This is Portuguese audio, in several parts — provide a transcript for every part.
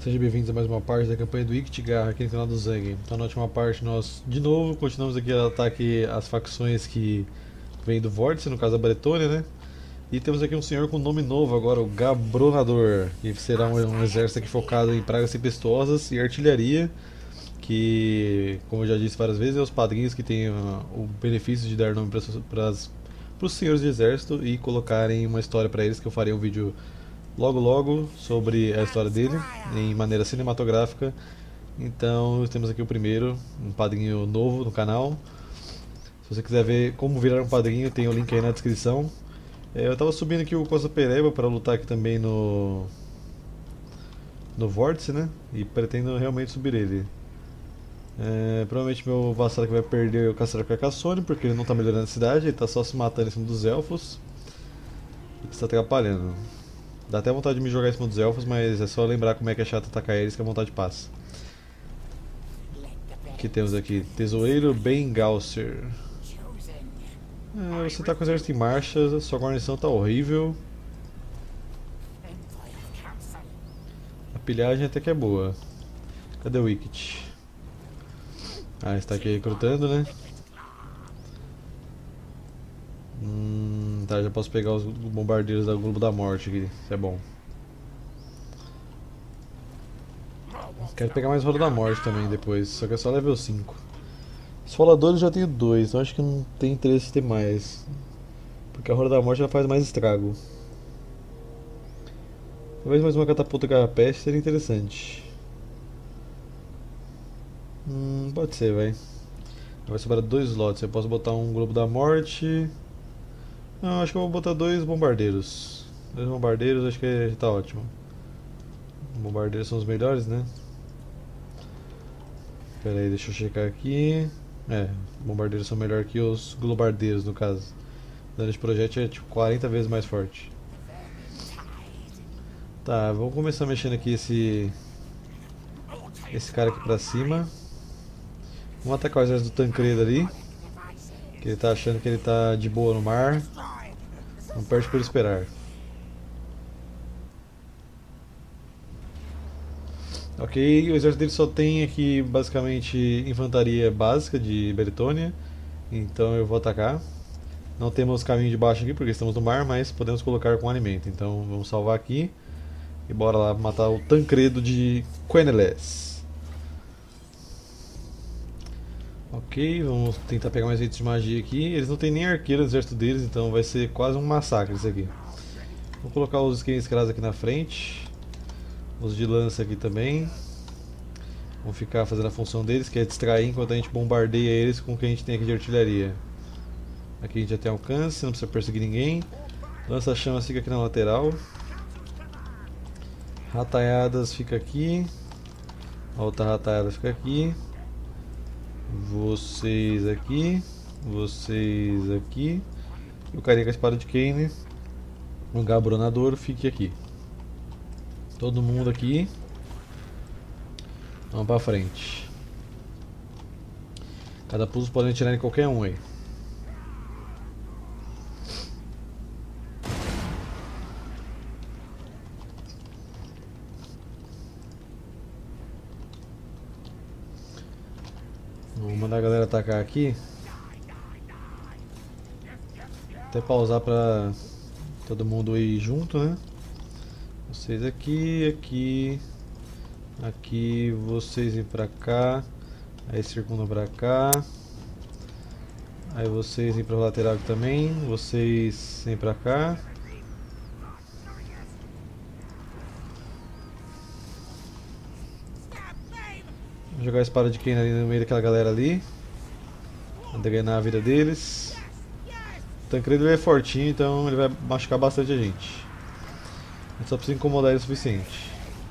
Sejam bem-vindos a mais uma parte da campanha do Iktigar aqui no canal do Zang. Então na última parte nós, de novo, continuamos aqui a ataque às facções que vêm do Vórtice, no caso a Bretônia, né? E temos aqui um senhor com nome novo agora, o Gabronador, que será um exército aqui focado em pragas tempestuosas e artilharia, que, como eu já disse várias vezes, é os padrinhos que têm o benefício de dar nome para os senhores de exército e colocarem uma história para eles, que eu farei um vídeo logo logo sobre a história dele em maneira cinematográfica. Então temos aqui o primeiro, um padrinho novo no canal. Se você quiser ver como virar um padrinho, tem o link aí na descrição. Eu estava subindo aqui o Costa Pereba para lutar aqui também no Vórtice, né? E pretendo realmente subir ele. Provavelmente meu vassalo que vai perder o Castelo Carcassonne, porque ele não está melhorando a cidade, ele está só se matando em cima dos elfos. Isso está atrapalhando. Dá até vontade de me jogar em cima dos elfos, mas é só lembrar como é que é chato atacar eles que a vontade passa. O que temos aqui? Tesoureiro Bengalser. Você está com o exército em marcha, sua guarnição está horrível. A pilhagem até que é boa. Cadê o Wicket? Está aqui recrutando, né? Tá, já posso pegar os bombardeiros da Globo da Morte aqui, isso é bom. Quero pegar mais Roda da Morte também depois, só que é só level 5. Esfoladores eu já tenho 2, então acho que não tem interesse em ter mais. Porque a Roda da Morte já faz mais estrago. Talvez mais uma catapulta garrapeste seria interessante. Pode ser, vai. Vai sobrar 2 slots, eu posso botar um Globo da Morte. Não, acho que eu vou botar 2 bombardeiros. 2 bombardeiros, acho que tá ótimo. Bombardeiros são os melhores, né? Pera aí, deixa eu checar aqui. Bombardeiros são melhor que os globardeiros, no caso. O dano de projétil é tipo 40 vezes mais forte. Tá, vamos começar mexendo aqui esse cara aqui pra cima. Vamos atacar o exército do Tancredo ali, que ele tá achando que ele tá de boa no mar. Não perde por esperar. Ok, o exército dele só tem aqui basicamente infantaria básica de Bretônia, então eu vou atacar. Não temos caminho de baixo aqui porque estamos no mar, mas podemos colocar com alimento. Então vamos salvar aqui e bora lá matar o Tancredo de Queneles. Ok, vamos tentar pegar mais itens de magia aqui. Eles não têm nem arqueiro no exército deles, então vai ser quase um massacre isso aqui. Vou colocar os esquemas aqui na frente. Os de lança aqui também. Vão ficar fazendo a função deles, que é distrair enquanto a gente bombardeia eles com o que a gente tem aqui de artilharia. Aqui a gente já tem alcance, não precisa perseguir ninguém. Lança-chamas fica aqui na lateral. Rataiadas fica aqui. A outra rataiada fica aqui. Vocês aqui. Vocês aqui. E o carinha com a espada de Kane, o Gabronador, fique aqui. Todo mundo aqui. Vamos pra frente. Cada pulso pode atirar em qualquer um aí. Vamos mandar a galera atacar aqui. Até pausar pra todo mundo ir junto, né? Vocês aqui, aqui, aqui, vocês vêm pra cá, aí circundam pra cá, aí vocês vêm pra lateral aqui também, vocês vêm pra cá. Vou jogar a espada de Kane ali no meio daquela galera ali, pra drenar a vida deles. O Tancredo ele é fortinho, então ele vai machucar bastante a gente. A gente só precisa incomodar ele o suficiente.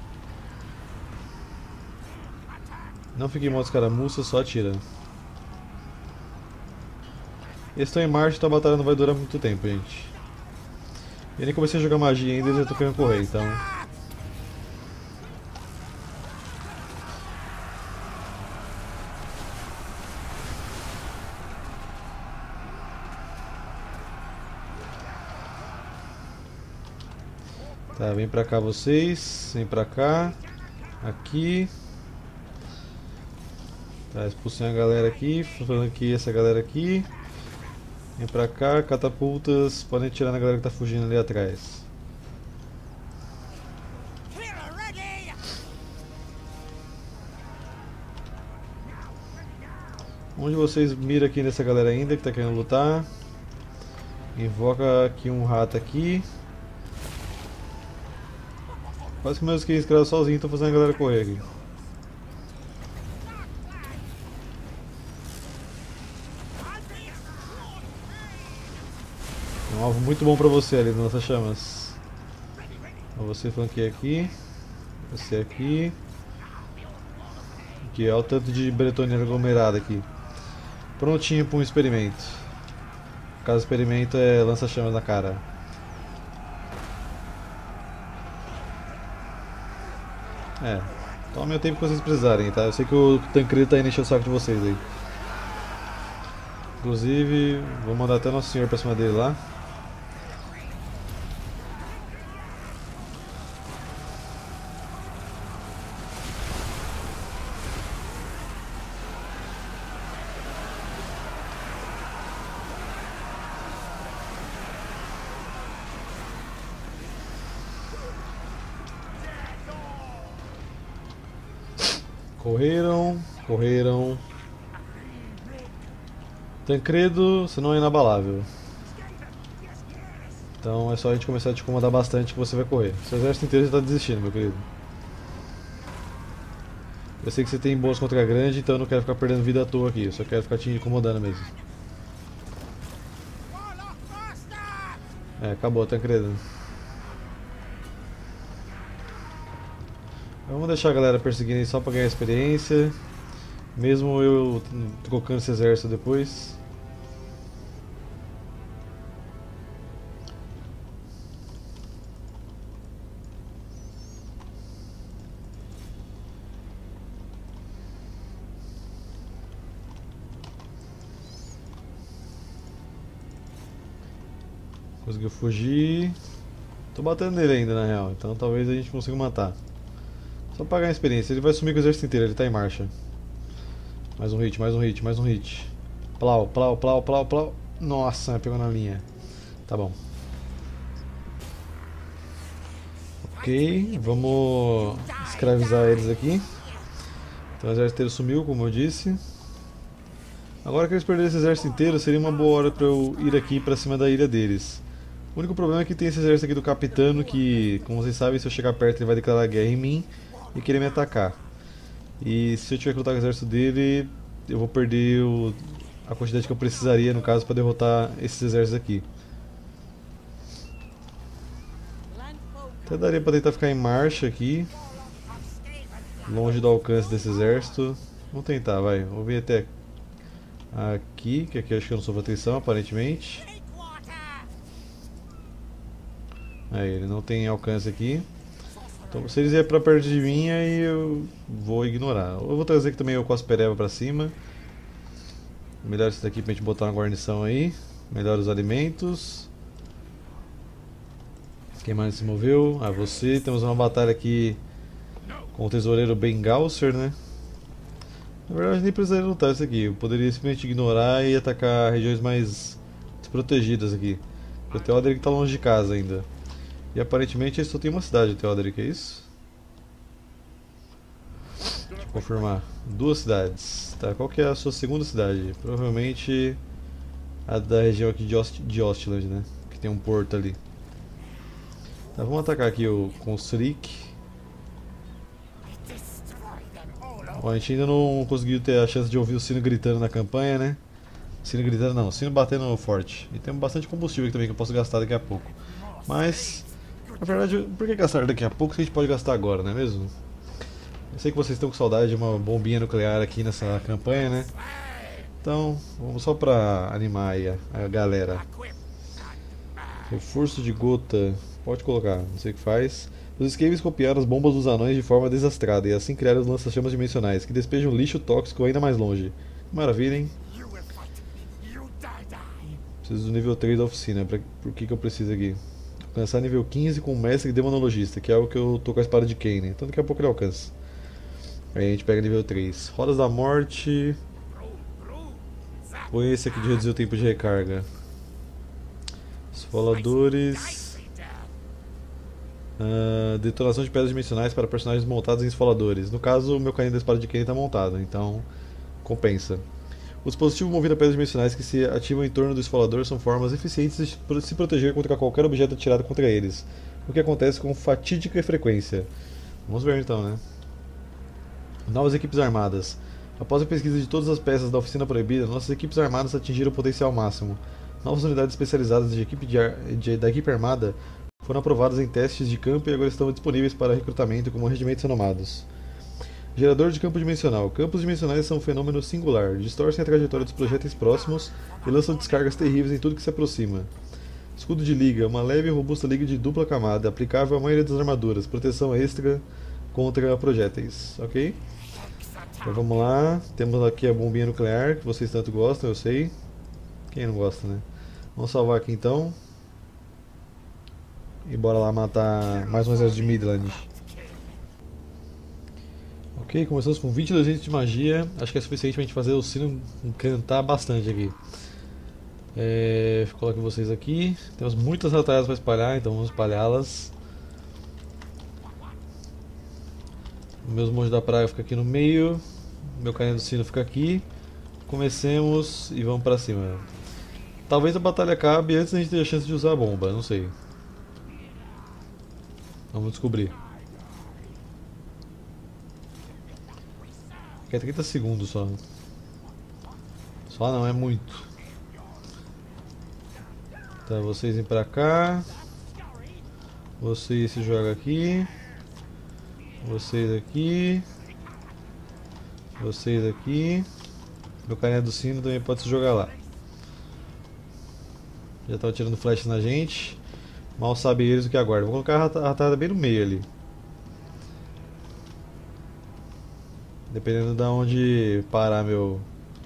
Não fique em modo escaramuça, só atira. Eles estão em marcha, então a batalha não vai durar muito tempo, gente. Eu nem comecei a jogar magia ainda e já estou querendo correr, então... Tá, vem pra cá vocês, vem pra cá. Aqui. Tá, expulsando a galera aqui, falando aqui essa galera aqui. Vem pra cá, catapultas, podem atirar na galera que tá fugindo ali atrás. Onde vocês miram aqui nessa galera ainda que tá querendo lutar? Invoca aqui um rato aqui. Quase que meus skins criados sozinho estão fazendo a galera correr aqui. É um alvo muito bom pra você ali, lança-chamas. Você flanqueia aqui. Você aqui. Aqui, olha o tanto de bretônia aglomerada aqui. Prontinho para um experimento. Caso experimento é lança-chamas na cara. É, toma o tempo que vocês precisarem, tá? Eu sei que o Tancredo tá indo encher o saco de vocês aí. Inclusive, vou mandar até Nosso Senhor pra cima dele lá. Correram, correram. Tancredo, você não é inabalável. Então é só a gente começar a te incomodar bastante que você vai correr. Seu exército inteiro já está desistindo, meu querido. Eu sei que você tem boas contra a grande, então eu não quero ficar perdendo vida à toa aqui. Eu só quero ficar te incomodando mesmo. É, acabou, Tancredo. Vamos deixar a galera perseguindo aí só pra ganhar experiência. Mesmo eu trocando esse exército depois. Conseguiu fugir. Tô batendo nele ainda na real, então talvez a gente consiga matar. Só pra ganhar experiência, ele vai sumir com o exército inteiro, ele tá em marcha. Mais um hit, mais um hit, mais um hit. Plau, plau, plau, plau, plau. Nossa, pegou na linha. Tá bom. Ok, vamos escravizar eles aqui. Então o exército inteiro sumiu, como eu disse. Agora que eles perderam esse exército inteiro, seria uma boa hora pra eu ir aqui pra cima da ilha deles. O único problema é que tem esse exército aqui do capitano que, como vocês sabem, se eu chegar perto ele vai declarar guerra em mim e querer me atacar. E se eu tiver que lutar com o exército dele, eu vou perder a quantidade que eu precisaria, no caso, para derrotar esses exércitos aqui. Até daria para tentar ficar em marcha aqui, longe do alcance desse exército. Vamos tentar, vai. Vou vir até aqui, que aqui eu acho que eu não sofro atenção, aparentemente. Aí, ele não tem alcance aqui. Então se eles vierem pra perto de mim, aí eu vou ignorar. Eu vou trazer aqui também o Cospereva pra cima. Melhor isso daqui pra gente botar uma guarnição aí. Melhor os alimentos. Quem mais se moveu? Ah, você. Temos uma batalha aqui com o tesoureiro Bengalser, né? Na verdade nem precisaria lutar isso aqui. Eu poderia simplesmente ignorar e atacar regiões mais desprotegidas aqui. Porque o Theoderic tá longe de casa ainda. E aparentemente ele só tem uma cidade, o Theoderic, é isso? Deixa eu confirmar. Duas cidades. Tá, qual que é a sua segunda cidade? Provavelmente a da região aqui de Ostland, né? Que tem um porto ali. Tá, vamos atacar aqui com o Srik. Bom, a gente ainda não conseguiu ter a chance de ouvir o sino gritando na campanha, né? Sino gritando não, sino batendo forte. E temos bastante combustível aqui também que eu posso gastar daqui a pouco. Mas, na verdade, por que gastar daqui a pouco se a gente pode gastar agora, não é mesmo? Eu sei que vocês estão com saudade de uma bombinha nuclear aqui nessa campanha, né? Então, vamos só pra animar aí a galera. Reforço de gota, pode colocar, não sei o que faz. Os Skaven copiaram as bombas dos anões de forma desastrada e assim criaram os lança-chamas dimensionais, que despejam lixo tóxico ainda mais longe. Maravilha, hein? Preciso do nível 3 da oficina, por que eu preciso aqui? Alcançar nível 15 com o mestre demonologista, que é o que eu tô com a espada de Kane, então daqui a pouco ele alcança. Aí a gente pega nível 3. Rodas da Morte. Põe esse aqui de reduzir o tempo de recarga. Esfoladores. Detonação de pedras dimensionais para personagens montados em esfoladores. No caso, o meu canhão da espada de Kenny está montado, então compensa. O dispositivo movido a pedras dimensionais que se ativam em torno do esfolador são formas eficientes de se proteger contra qualquer objeto atirado contra eles, o que acontece com fatídica frequência. Vamos ver então, né? Novas equipes armadas. Após a pesquisa de todas as peças da Oficina Proibida, nossas equipes armadas atingiram o potencial máximo. Novas unidades especializadas da equipe armada foram aprovadas em testes de campo e agora estão disponíveis para recrutamento como regimentos renomados. Gerador de campo dimensional. Campos dimensionais são um fenômeno singular, distorcem a trajetória dos projéteis próximos e lançam descargas terríveis em tudo que se aproxima. Escudo de liga. Uma leve e robusta liga de dupla camada, aplicável à maioria das armaduras, proteção extra contra projéteis. Ok? Então vamos lá. Temos aqui a bombinha nuclear, que vocês tanto gostam, eu sei. Quem não gosta, né? Vamos salvar aqui então. E bora lá matar mais um exército de Midland. Ok, começamos com 22 de magia. Acho que é suficiente pra gente fazer o sino cantar bastante aqui. Coloque vocês aqui. Temos muitas batalhas para espalhar, então vamos espalhá-las. Meus monges da praia ficam aqui no meio. Meu carinha do sino fica aqui. Comecemos e vamos pra cima. Talvez a batalha acabe antes da gente ter a chance de usar a bomba, não sei. Vamos descobrir. Fica 30 segundos só. Só não, é muito. Tá, vocês vêm pra cá. Vocês se jogam aqui. Vocês aqui. Vocês aqui. Meu carinha do sino também pode se jogar lá. Já estão atirando flash na gente. Mal sabem eles o que aguarda. Vou colocar a ratada bem no meio ali. Dependendo de onde parar meu...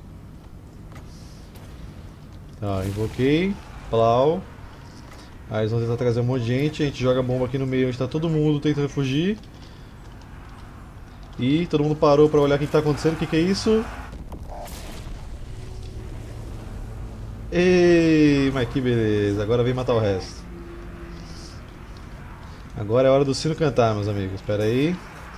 Tá, invoquei. Plau. Aí eles vão tentar trazer um monte de gente. A gente joga a bomba aqui no meio onde está todo mundo tentando fugir. E todo mundo parou pra olhar o que está acontecendo. O que é isso? Ei, mas que beleza. Agora vem matar o resto. Agora é hora do sino cantar, meus amigos. Espera aí.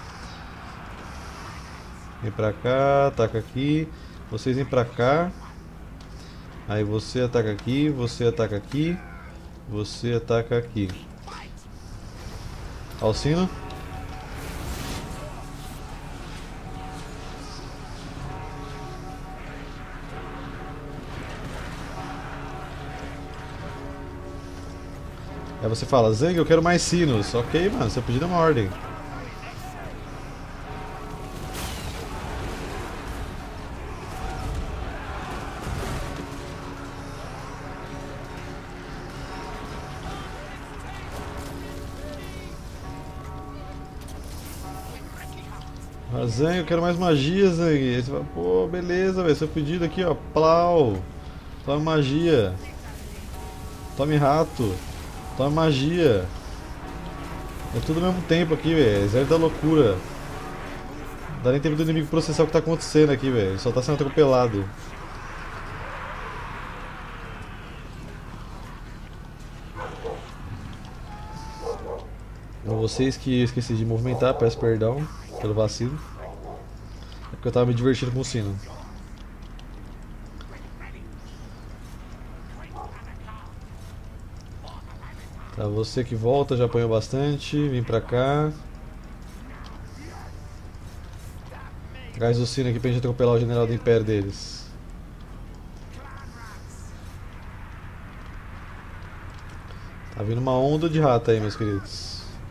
Vem pra cá, ataca aqui. Vocês vêm pra cá. Aí você ataca aqui, você ataca aqui. Você ataca aqui. Ó o sino. Aí você fala, Zang, eu quero mais sinos. Ok, mano, você podia dar uma ordem. Zang, eu quero mais magia, Zang. Aí você fala, pô, beleza, velho, seu pedido aqui, ó, plau. Tome magia. Tome rato. Tome magia. É tudo ao mesmo tempo aqui, velho. Exército da loucura. Não dá nem tempo do inimigo processar o que tá acontecendo aqui, velho. Ele só tá sendo atropelado. Então, vocês que eu esqueci de movimentar, peço perdão pelo vacilo. É porque eu tava me divertindo com o sino. Tá, você que volta já apanhou bastante, vem pra cá. Traz o sino aqui pra gente atropelar o general do império deles. Tá vindo uma onda de rato aí, meus queridos.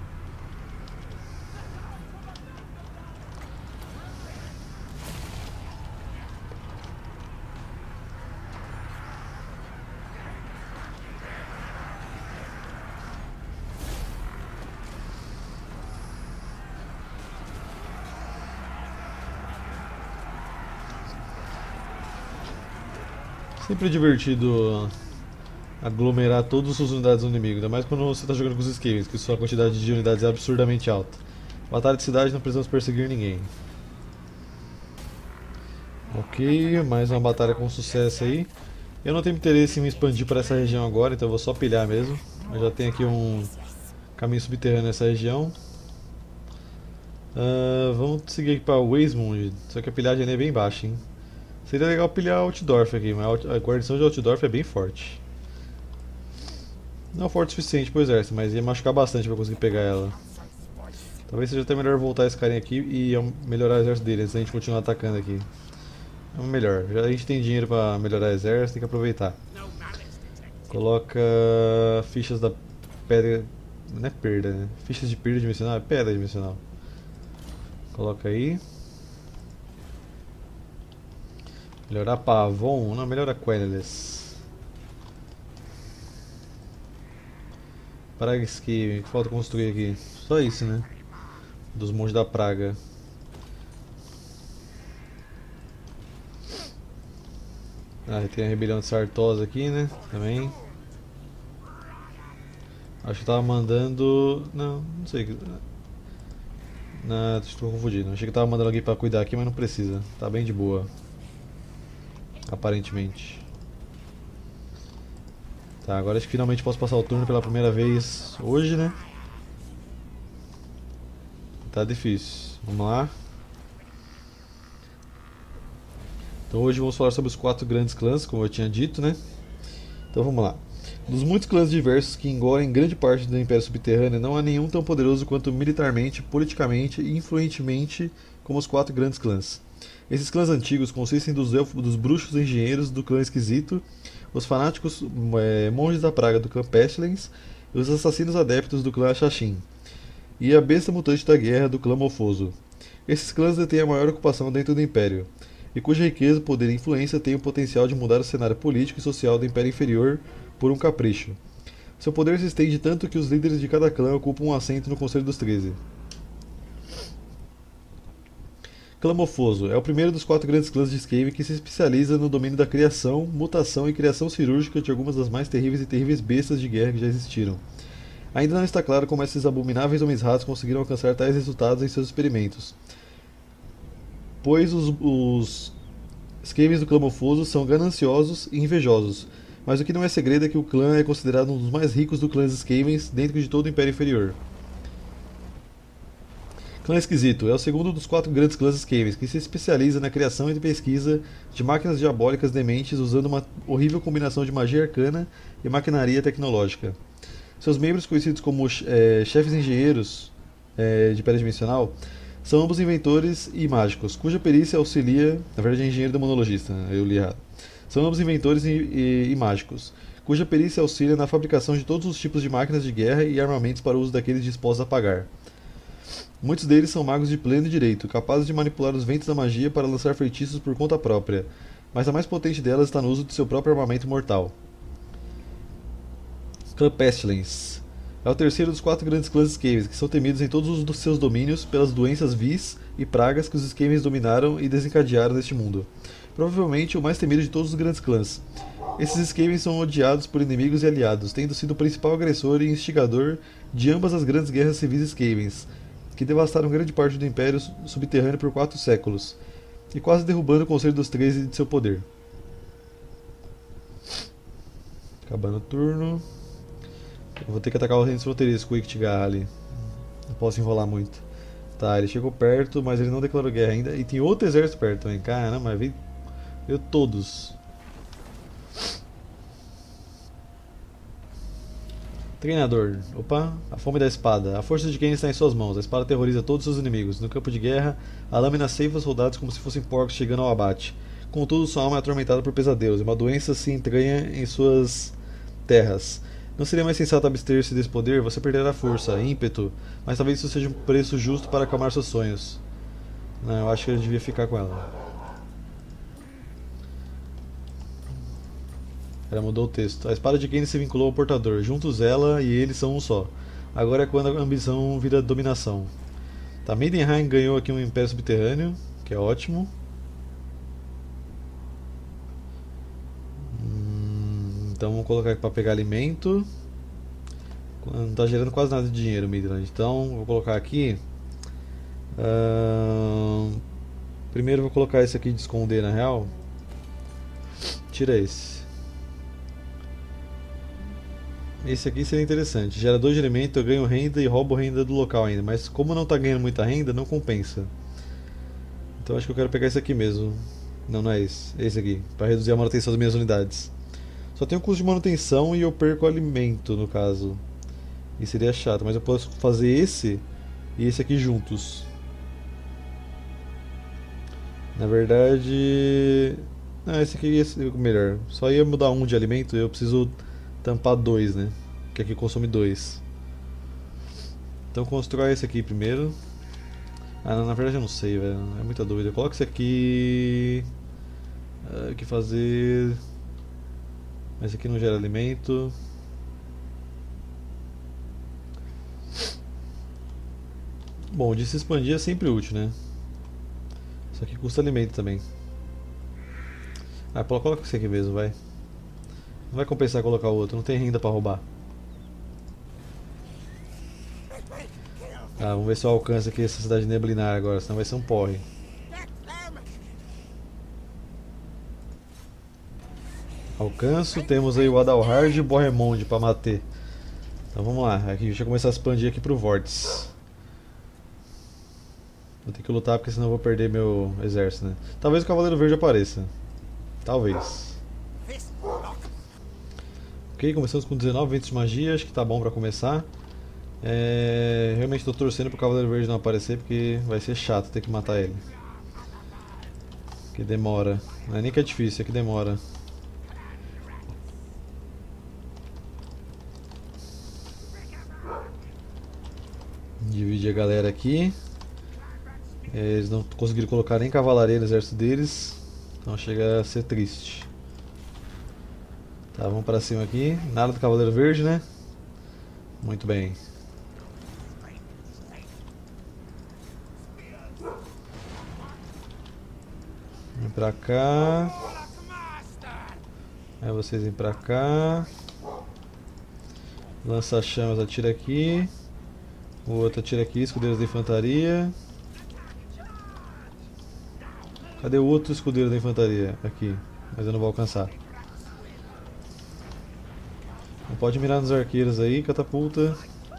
Sempre divertido aglomerar todas as unidades do inimigo, ainda mais quando você está jogando com os Skavens, que sua quantidade de unidades é absurdamente alta. Batalha de cidade, não precisamos perseguir ninguém. Ok, mais uma batalha com sucesso aí. Eu não tenho interesse em me expandir para essa região agora, então eu vou só pilhar mesmo. Eu já tenho aqui um caminho subterrâneo nessa região. Vamos seguir aqui para Weismund, só que a pilhagem ali é bem baixa, hein? Seria legal pilhar Altdorf aqui, mas a guarnição de Altdorf é bem forte. Não forte o suficiente pro exército, mas ia machucar bastante para conseguir pegar ela. Talvez seja até melhor voltar esse carinha aqui e melhorar o exército dele antes da gente continuar atacando aqui. É melhor, já a gente tem dinheiro para melhorar o exército, tem que aproveitar. Coloca fichas da pedra. Não é perda, né? Fichas de perda dimensional, é pedra dimensional. Coloca aí. Melhorar Pavon, não, melhora Quellis. Praga Escape, o que falta construir aqui? Só isso, né? Dos monges da praga. Ah, tem a rebelião de Sartosa aqui, né? Também. Acho que tava mandando. Não sei. Não, estou confundindo. Achei que tava mandando alguém pra cuidar aqui, mas não precisa. Tá bem de boa. Aparentemente. Tá, agora acho que finalmente posso passar o turno pela primeira vez hoje, né? Tá difícil. Vamos lá. Então hoje vamos falar sobre os 4 grandes clãs, como eu tinha dito, né? Então vamos lá. Dos muitos clãs diversos que engolem grande parte do Império Subterrâneo, não há nenhum tão poderoso quanto militarmente, politicamente e influentemente como os 4 grandes clãs. Esses clãs antigos consistem dos elfos, dos bruxos engenheiros do clã Esquisito, os fanáticos monges da praga do clã Pestilence e os assassinos adeptos do clã Ashashin, e a besta mutante da guerra do clã Mofoso. Esses clãs detêm a maior ocupação dentro do Império, e cuja riqueza, poder e influência têm o potencial de mudar o cenário político e social do Império Inferior por um capricho. Seu poder se estende tanto que os líderes de cada clã ocupam um assento no Conselho dos 13. Clã Mofoso é o primeiro dos 4 grandes clãs de Skaven que se especializa no domínio da criação, mutação e criação cirúrgica de algumas das mais terríveis e terríveis bestas de guerra que já existiram. Ainda não está claro como esses abomináveis homens-ratos conseguiram alcançar tais resultados em seus experimentos, pois os Skavens do clã Mofoso são gananciosos e invejosos, mas o que não é segredo é que o clã é considerado um dos mais ricos dos clãs Skavens dentro de todo o Império Inferior. Clã Esquisito é o segundo dos 4 grandes clãs Skavens, que se especializa na criação e pesquisa de máquinas diabólicas dementes usando uma horrível combinação de magia arcana e maquinaria tecnológica. Seus membros, conhecidos como chefes engenheiros de pedra dimensional, são ambos inventores e mágicos, cuja perícia auxilia. Na verdade, é engenheiro demonologista, eu li errado. São ambos inventores e mágicos, cuja perícia auxilia na fabricação de todos os tipos de máquinas de guerra e armamentos para o uso daqueles dispostos a pagar. Muitos deles são magos de pleno direito, capazes de manipular os ventos da magia para lançar feitiços por conta própria, mas a mais potente delas está no uso de seu próprio armamento mortal. Clã Pestilence é o terceiro dos 4 grandes clãs Skavens, que são temidos em todos os seus domínios pelas doenças vis e pragas que os Skavens dominaram e desencadearam neste mundo. Provavelmente o mais temido de todos os grandes clãs. Esses Skavens são odiados por inimigos e aliados, tendo sido o principal agressor e instigador de ambas as grandes guerras civis Skavens, que devastaram grande parte do Império Subterrâneo por 4 séculos, e quase derrubando o Conselho dos 13 de seu poder. Acabando o turno. Eu vou ter que atacar o Reino Fronteiriço com o Iktigar ali. Não posso enrolar muito. Tá, ele chegou perto, mas ele não declarou guerra ainda. E tem outro exército perto também. Caramba, mas veio todos. Treinador. Opa, a fome da espada. A força de quem está em suas mãos. A espada aterroriza todos os seus inimigos. No campo de guerra, a lâmina ceifa os soldados como se fossem porcos chegando ao abate. Contudo, sua alma é atormentada por pesadelos. E uma doença se entranha em suas terras. Não seria mais sensato abster-se desse poder? Você perderá força, ímpeto, mas talvez isso seja um preço justo para acalmar seus sonhos. Não, eu acho que eu devia ficar com ela. Ela mudou o texto. A espada de Kane se vinculou ao portador. Juntos ela e ele são um só. Agora é quando a ambição vira dominação. Tá, Maidenheim ganhou aqui um Império Subterrâneo, que é ótimo. Então vamos colocar aqui para pegar alimento. Não está gerando quase nada de dinheiro, Midland. Então vou colocar aqui Primeiro eu vou colocar esse aqui de esconder na real. Tira esse. Esse aqui seria interessante. Gera 2 de elemento, eu ganho renda e roubo renda do local ainda. Mas como não tá ganhando muita renda, não compensa. Então acho que eu quero pegar esse aqui mesmo. Não, não é esse. É esse aqui. Para reduzir a manutenção das minhas unidades. Só tem o custo de manutenção e eu perco alimento, no caso. E seria chato, mas eu posso fazer esse e esse aqui juntos. Na verdade... Não, esse aqui ia ser melhor. Só ia mudar um de alimento e eu preciso tampar 2, né? Que aqui consome 2. Então constrói esse aqui primeiro. Ah, não, na verdade eu não sei, velho. É muita dúvida. Coloca esse aqui... O que fazer... Esse aqui não gera alimento. Bom, de se expandir é sempre útil, né? Isso aqui custa alimento também. Ah, coloca esse aqui mesmo, vai. Não vai compensar colocar o outro, não tem renda pra roubar. Ah, vamos ver se eu alcanço aqui essa cidade neblinar agora, senão vai ser um porre. Alcanço, temos aí o Adalhard e o Bohemond pra matar. Então vamos lá, aqui, deixa eu começar a expandir aqui pro Vórtice. Vou ter que lutar porque senão eu vou perder meu exército, né? Talvez o Cavaleiro Verde apareça. Talvez. Ok, começamos com 19 ventos de magia, acho que tá bom pra começar. Realmente estou torcendo pro Cavaleiro Verde não aparecer porque vai ser chato ter que matar ele. Que demora. Não é nem que é difícil, é que demora. Divide a galera aqui. Eles não conseguiram colocar nem cavalaria no exército deles. Então chega a ser triste. Tá, vamos pra cima aqui. Nada do Cavaleiro Verde, né? Muito bem. Vem pra cá. Aí vocês vêm pra cá. Lança-chamas atira aqui. O outro atira aqui, escudeiros da infantaria. Cadê o outro escudeiro da infantaria? Aqui, mas eu não vou alcançar. Não pode mirar nos arqueiros aí, catapulta.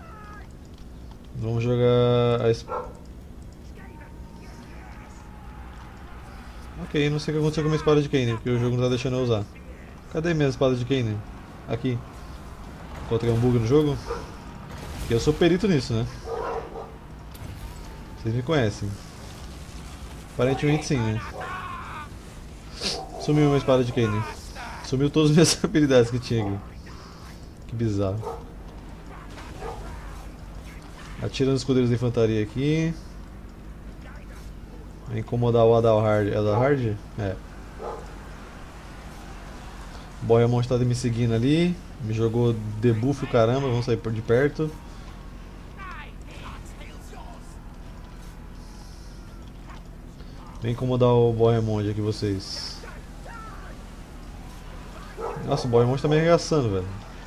Vamos jogar a... Ok, não sei o que aconteceu com a minha espada de Kaine, porque o jogo não tá deixando eu usar. Cadê minha espada de Kaine? Aqui. Encontrei um bug no jogo? Porque eu sou perito nisso, né? Vocês me conhecem. Aparentemente sim, né? Sumiu uma espada de Kaine. Sumiu todas as minhas habilidades que tinha aqui. Que bizarro. Atira nos escudeiros da infantaria aqui. Vai incomodar o Adalhard. Adalhard? É. O Bohemond está me seguindo ali. Me jogou debuff o caramba, vamos sair por de perto. Vem incomodar o Bohemond aqui, vocês. Nossa, o Bohemond tá me arregaçando, velho.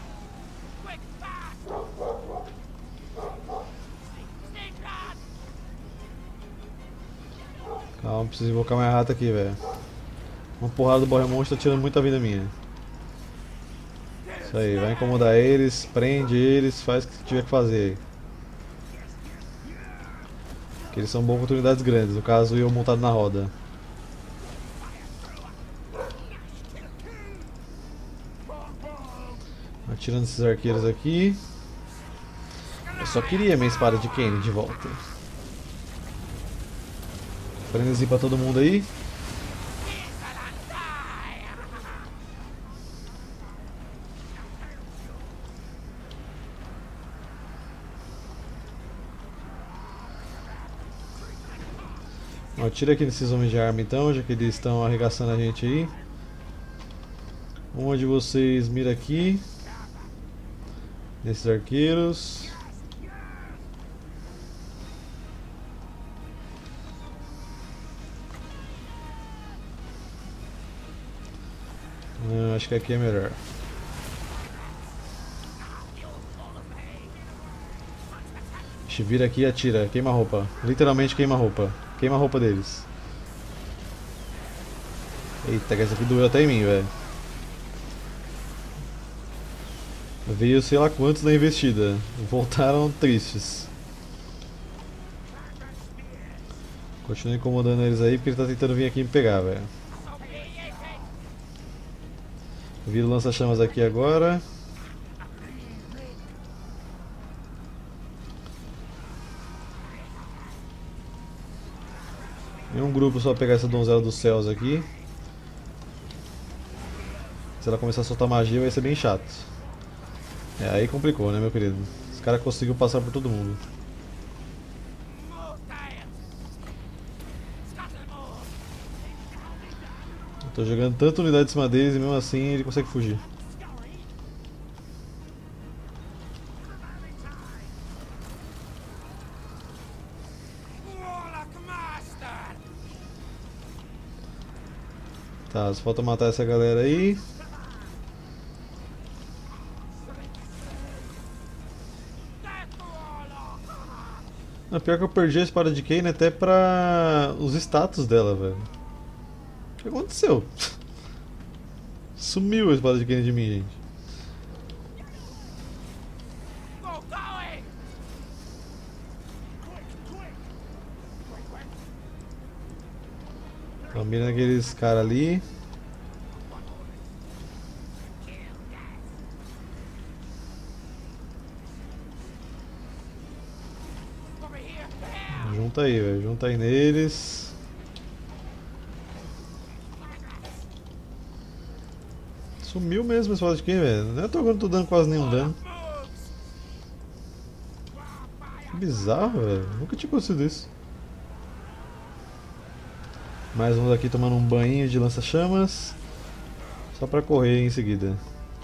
Calma, preciso invocar mais rata aqui, velho. Uma porrada do Bohemond tá tirando muita vida minha. Isso aí, vai incomodar eles, prende eles, faz o que tiver que fazer. Que eles são boas oportunidades grandes, no caso eu montado na roda. Atirando esses arqueiros aqui. Eu só queria minha espada de Kaine de volta. Frenesi pra todo mundo aí. Atira aqui nesses homens de arma então, já que eles estão arregaçando a gente aí. Um de vocês mira aqui. Nesses arqueiros. Acho que aqui é melhor. Vira aqui e atira. Queima a roupa. Literalmente queima a roupa. Queima a roupa deles. Eita, que essa aqui doeu até em mim, velho. Veio sei lá quantos na investida. Voltaram tristes. Continua incomodando eles aí porque ele tá tentando vir aqui me pegar, velho. Vira o lança-chamas aqui agora. Em um grupo só pegar essa donzela dos céus aqui. Se ela começar a soltar magia vai ser bem chato. É, aí complicou, né, meu querido? Esse cara conseguiu passar por todo mundo. Eu tô jogando tanta unidade em cima deles e mesmo assim ele consegue fugir. Tá, só falta matar essa galera aí. Não, pior que eu perdi a espada de Kayn até pra os status dela, velho. O que aconteceu? Sumiu a espada de Kayn de mim, gente. Então, mira naqueles caras ali. Junta aí, velho. Junta aí neles. Sumiu mesmo a espada de Kayn, velho. Não é à toa que eu não tô dando quase nenhum dano. Que bizarro, velho. Nunca tinha acontecido isso. Mais um daqui tomando um banho de lança-chamas. Só pra correr em seguida.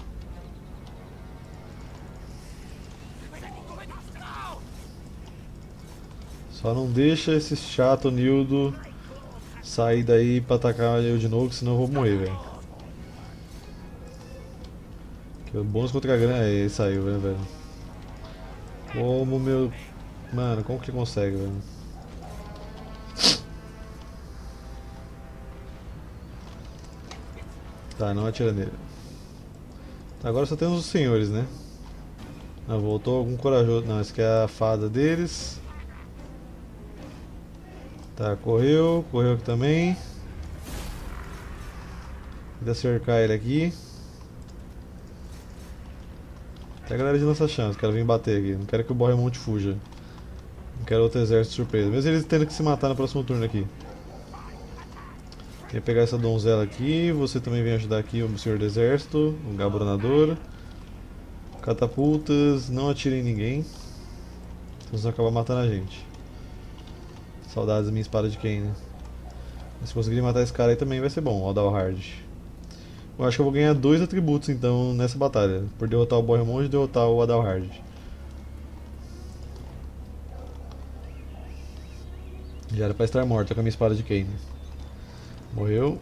Só não deixa esse chato Nildo sair daí pra atacar eu de novo, senão eu vou morrer, velho. O bônus contra a grana. Aí, saiu, né, velho? Como meu. Mano, como que ele consegue, velho? Tá, não atira nele. Tá, agora só temos os senhores, né? Ah, voltou algum corajoso. Não, esse aqui é a fada deles. Tá, correu. Correu aqui também. Ainda cercar ele aqui. Tem a galera de lança-chamas, quero vir bater aqui. Não quero que o Borremont fuja. Não quero outro exército surpresa. Mesmo eles tendo que se matar no próximo turno aqui. Quer pegar essa donzela aqui. Você também vem ajudar aqui o senhor do exército, o gabronador. Catapultas, não atirem em ninguém. Vocês vão acabar matando a gente. Saudades da minha espada de Kayn, né? Mas se conseguirem matar esse cara aí também vai ser bom, o Adalhard. Eu acho que eu vou ganhar 2 atributos então nessa batalha. Por derrotar o Borremont e derrotar o Adalhard. Já era pra estar morta com a minha espada de Kayn. Morreu.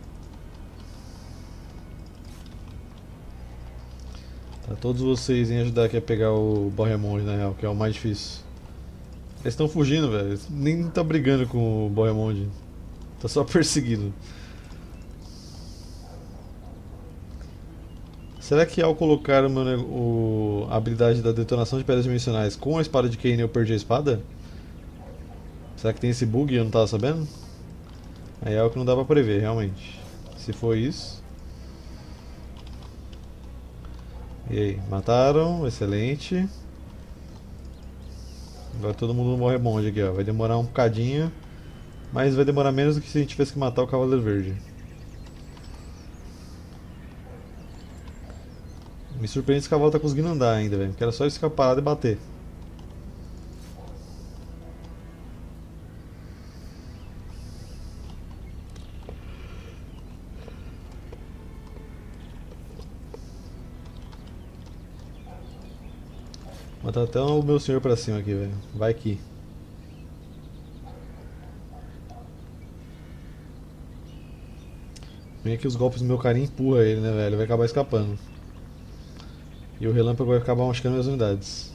Tá, todos vocês em ajudar aqui a pegar o Borremont na real, que é o mais difícil. Eles estão fugindo, velho. Eles nem tá brigando com o Borremont. Tá só perseguindo. Será que ao colocar a habilidade da detonação de pedras dimensionais com a espada de Kayn eu perdi a espada? Será que tem esse bug e eu não tava sabendo? Aí é algo que não dá pra prever, realmente. Se for isso. E aí, mataram, excelente. Agora todo mundo morre monge aqui, ó. Vai demorar um bocadinho, mas vai demorar menos do que se a gente tivesse que matar o Cavaleiro Verde. Me surpreende se o cavalo tá conseguindo andar ainda, velho. Porque era só ele ficar parado e bater. Matar até o meu senhor pra cima aqui, velho. Vai que. Vem aqui os golpes do meu carinha empurra ele, né, velho? Ele vai acabar escapando. E o relâmpago vai acabar machucando minhas unidades.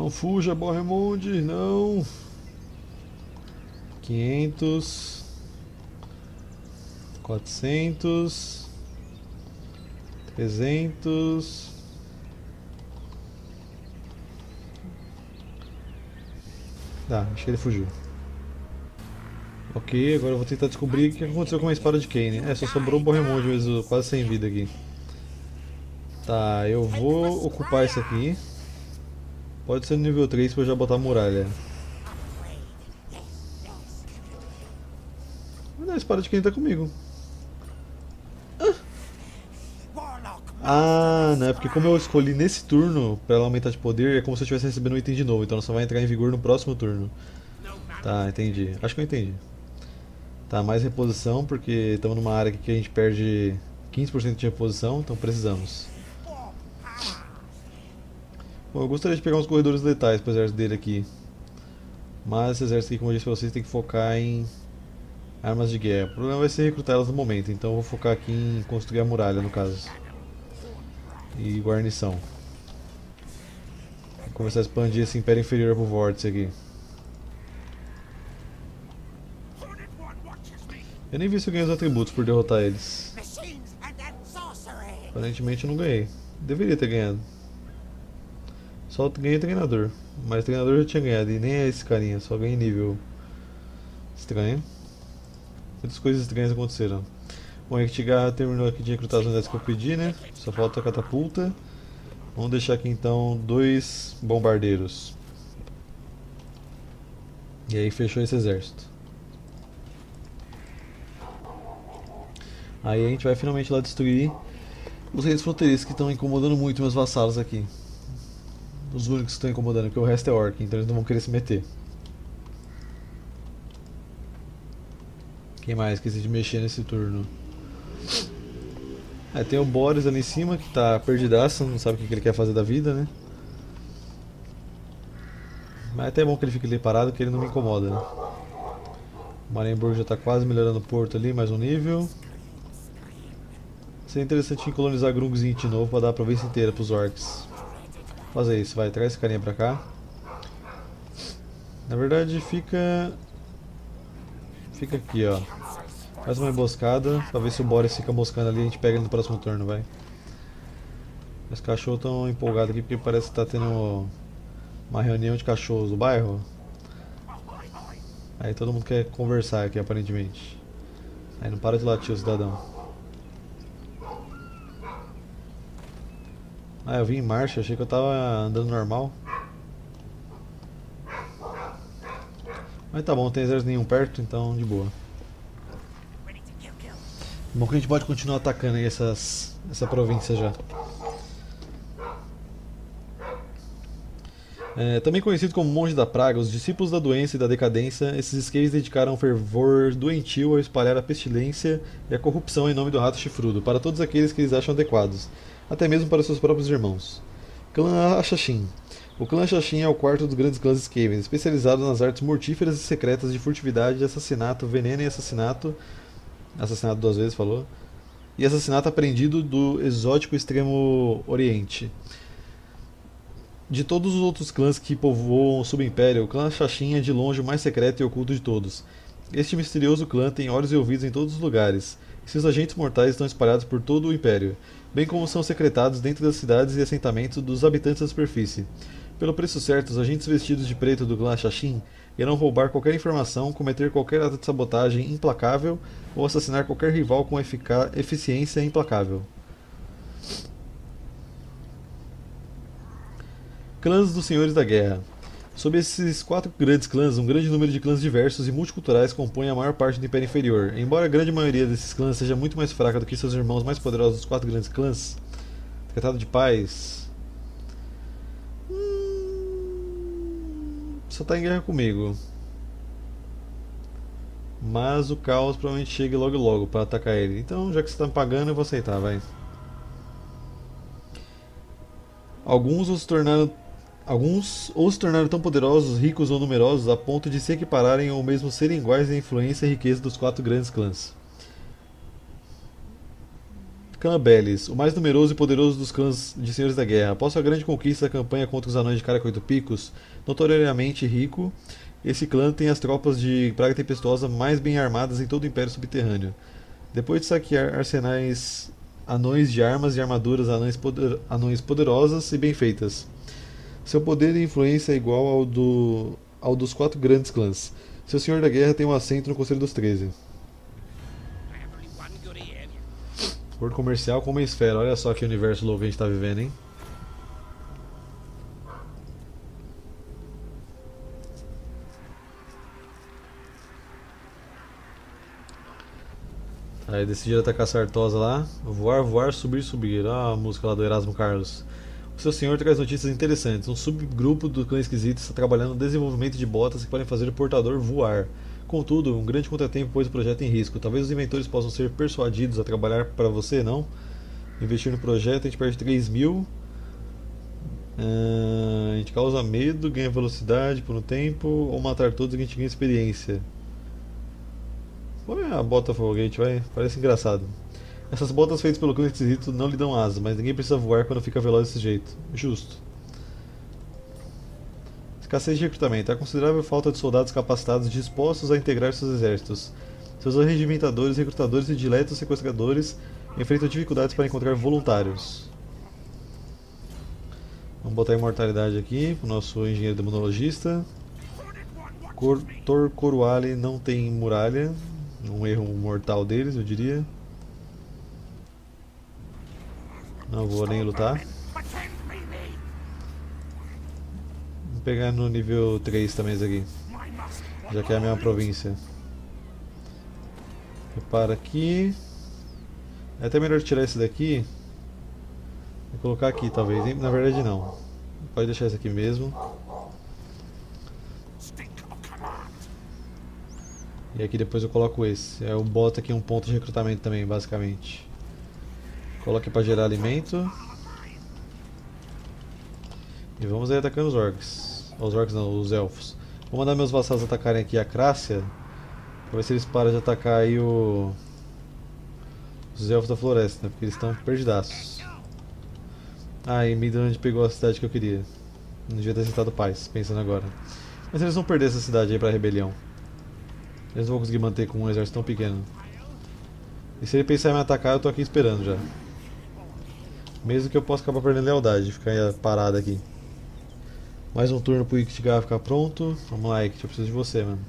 Não fuja, Borremond, não. 500, 400, 300. Tá, acho que ele fugiu. Ok, agora eu vou tentar descobrir o que aconteceu com a espada de Kaine. Só sobrou o Borremond mesmo, quase sem vida aqui. Tá, eu vou ocupar isso aqui. Pode ser no nível 3 pra eu já botar a muralha. Mas a espada de Kaine tá comigo. Ah, não, é porque como eu escolhi nesse turno pra ela aumentar de poder, é como se eu estivesse recebendo um item de novo, então ela só vai entrar em vigor no próximo turno. Tá, entendi. Acho que eu entendi. Tá, mais reposição, porque estamos numa área aqui que a gente perde 15% de reposição, então precisamos. Bom, eu gostaria de pegar uns corredores letais pro exército dele aqui. Mas esse exército aqui, como eu disse pra vocês, tem que focar em armas de guerra. O problema vai ser recrutar elas no momento, então eu vou focar aqui em construir a muralha, no caso. E guarnição. Vou começar a expandir esse Império Inferior pro vórtice aqui. Eu nem vi se eu ganhei os atributos por derrotar eles. Aparentemente eu não ganhei. Deveria ter ganhado. Só ganhei treinador. Mas treinador eu já tinha ganhado e nem é esse carinha, só ganhei nível. Estranho. Muitas coisas estranhas aconteceram. Bom, a Ektigarra terminou aqui de recrutar as unidades que eu pedi, né? Só falta a catapulta. Vamos deixar aqui então 2 bombardeiros. E aí fechou esse exército. Aí a gente vai finalmente lá destruir os reis fronteiriços que estão incomodando muito meus vassalos aqui. Os únicos que estão incomodando, porque o resto é orc, então eles não vão querer se meter. Quem mais esqueci de mexer nesse turno? Tem o Boris ali em cima que tá perdidaço, não sabe o que ele quer fazer da vida, né? Mas é até bom que ele fique ali parado, que ele não me incomoda, né? O Marienburg já tá quase melhorando o porto ali, mais um nível. Seria interessante colonizar Grungzint de novo pra dar a província inteira pros orcs. Fazer isso, vai, traz esse carinha pra cá. Na verdade fica aqui, ó. Faz uma emboscada pra ver se o Boris fica moscando ali e a gente pega ele no próximo turno, vai. Os cachorros estão empolgados aqui porque parece que tá tendo uma reunião de cachorros do bairro. Aí todo mundo quer conversar aqui aparentemente. Aí não para de latir o cidadão. Eu vim em marcha, achei que eu tava andando normal. Mas tá bom, tem exército nenhum perto, então de boa. Bom que a gente pode continuar atacando aí essa província já. Também conhecido como Monge da Praga, os discípulos da doença e da decadência, esses esqueves dedicaram um fervor doentio a espalhar a pestilência e a corrupção em nome do rato chifrudo, para todos aqueles que eles acham adequados, até mesmo para seus próprios irmãos. Clã Ashashin. O clã Ashashin é o quarto dos grandes clãs Skaven, especializado nas artes mortíferas e secretas de furtividade, assassinato, veneno e assassinato. Assassinato 2 vezes, falou. E assassinato aprendido do exótico Extremo Oriente. De todos os outros clãs que povoam o Subimpério, o clã Ashashin é de longe o mais secreto e oculto de todos. Este misterioso clã tem olhos e ouvidos em todos os lugares, e seus agentes mortais estão espalhados por todo o Império, bem como são secretados dentro das cidades e assentamentos dos habitantes da superfície. Pelo preço certo, os agentes vestidos de preto do clã Ashashin irão roubar qualquer informação, cometer qualquer ato de sabotagem implacável ou assassinar qualquer rival com eficiência implacável. Clãs dos Senhores da Guerra. Sob esses 4 grandes clãs, um grande número de clãs diversos e multiculturais compõem a maior parte do Império Inferior. Embora a grande maioria desses clãs seja muito mais fraca do que seus irmãos mais poderosos dos 4 grandes clãs, Tratado de Paz só tá em guerra comigo. Mas o caos provavelmente chega logo logo para atacar ele. Então, já que você tá me pagando, eu vou aceitar, vai. Alguns ou se tornaram tão poderosos, ricos ou numerosos a ponto de se equipararem ou mesmo serem iguais em influência e riqueza dos 4 grandes clãs. Clã Belis, o mais numeroso e poderoso dos clãs de Senhores da Guerra. Após a grande conquista da campanha contra os anões de Caraca 8 Picos, notoriamente rico, esse clã tem as tropas de Praga Tempestuosa mais bem armadas em todo o Império Subterrâneo. Depois de saquear arsenais anões de armas e armaduras anões poderosas e bem feitas, seu poder e influência é igual ao dos 4 grandes clãs. Seu Senhor da Guerra tem um assento no Conselho dos 13. Acordo comercial com uma esfera. Olha só que universo louco a gente tá vivendo, hein? Aí decidiram atacar a Sartosa lá. Voar, voar, subir, subir. Olha a música lá do Erasmo Carlos. O seu senhor traz notícias interessantes. Um subgrupo do clã esquisito está trabalhando no desenvolvimento de botas que podem fazer o portador voar. Contudo, um grande contratempo pôs o projeto em risco. Talvez os inventores possam ser persuadidos a trabalhar para você, não? Investir no projeto, a gente perde 3.000. A gente causa medo, ganha velocidade por um tempo. Ou matar todos e a gente ganha experiência. Põe a bota foguete, vai. Parece engraçado. Essas botas feitas pelo clã esquisito não lhe dão asas, mas ninguém precisa voar quando fica veloz desse jeito. Justo. Escassez de recrutamento. Há considerável falta de soldados capacitados dispostos a integrar seus exércitos. Seus regimentadores, recrutadores e diletos sequestradores enfrentam dificuldades para encontrar voluntários. Vamos botar a imortalidade aqui para o nosso engenheiro demonologista. Tor Coruale não tem muralha. Um erro mortal deles, eu diria. Não vou nem lutar. Vou pegar no nível 3 também esse aqui. Já que é a mesma província. Repara aqui. É até melhor tirar esse daqui e colocar aqui talvez. Na verdade não. Pode deixar esse aqui mesmo. E aqui depois eu coloco esse. Eu boto aqui um ponto de recrutamento também, basicamente. Coloque para gerar alimento. E vamos aí atacando os orcs. Os orcs não, os elfos. Vou mandar meus vassalos atacarem aqui a Crácia. Pra ver se eles param de atacar aí os elfos da floresta, né? Porque eles estão perdidaços. Ah, e Midland pegou a cidade que eu queria. Não devia ter aceitado paz, pensando agora. Mas eles vão perder essa cidade aí pra rebelião. Eles não vão conseguir manter com um exército tão pequeno. E se ele pensar em me atacar, eu tô aqui esperando já. Mesmo que eu possa acabar perdendo lealdade, ficar parado aqui. Mais um turno pro Iktigar ficar pronto. Vamos lá, Ikt, eu preciso de você, mano.